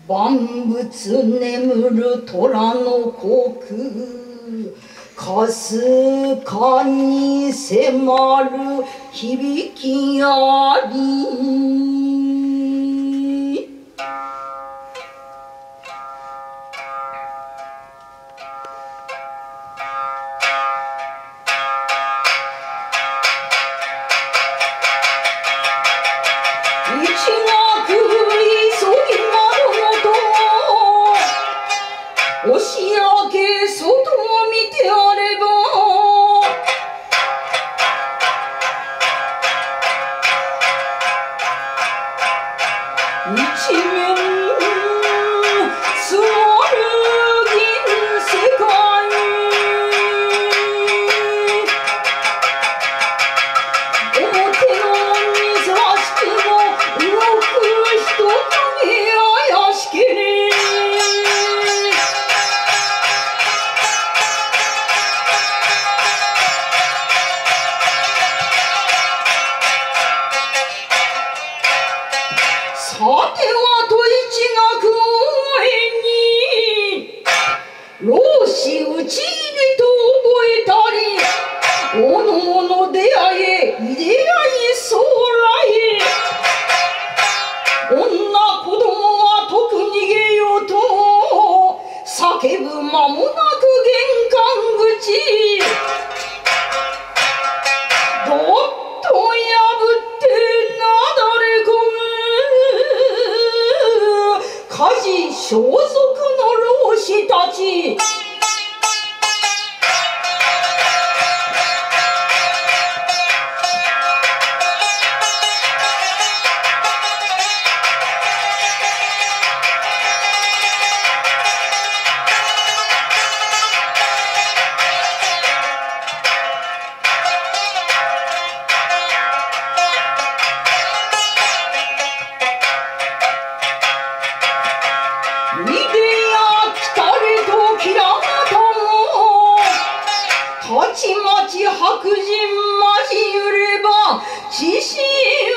万物眠る虎の国、かすかに迫る響きあり。押し上げ外を見てあれば、一面座る銀世界、表の水はしても動く人影怪しけれ。さてはと一学園に老子討ち入りと覚えたり、おのおの出会えいでやい将来、女子供はとく逃げようと叫ぶ間もなく玄関口、どっと破ってなだれ込む家事装束の老子たち。見てや来たれときらまたも、たちまち白人交じゆれば獅子